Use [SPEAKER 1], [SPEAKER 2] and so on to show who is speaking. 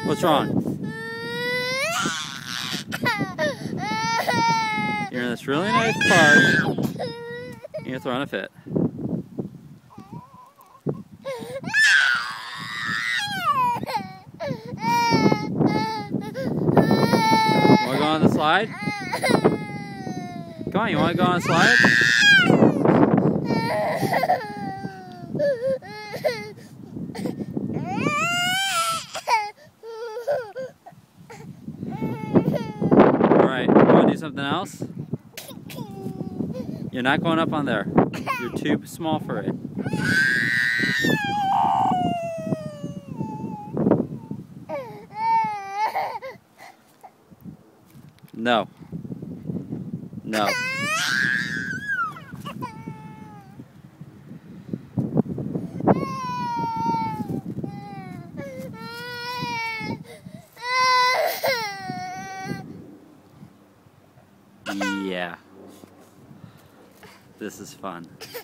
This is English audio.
[SPEAKER 1] What's wrong? You're in this really nice park, and you're throwing a fit. You want to go on the slide? Come on, you want to go on a slide? Alright, you want to do something else? You're not going up on there. You're too small for it. No. No. Yeah. This is fun.